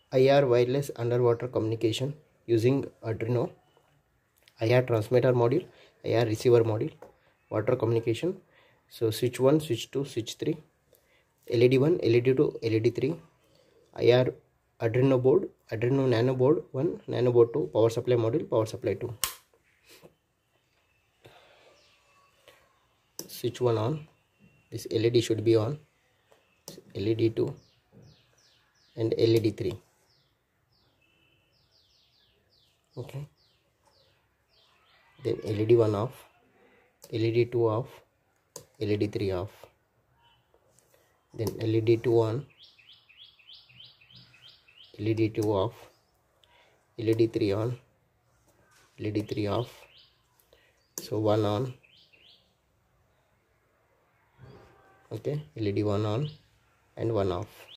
IR wireless underwater communication using Arduino, IR transmitter module, IR receiver module, water communication. So switch 1, switch 2, switch 3, LED 1, LED 2, LED 3, IR Arduino board, Arduino nano board 1, nano board 2, power supply module, power supply 2. Switch 1 on, this LED should be on, LED 2 and LED 3. Okay, then LED 1 off, LED 2 off, LED 3 off, then LED 2 on, LED 2 off, LED 3 on, LED 3 off. So 1 on, okay, LED 1 on and 1 off.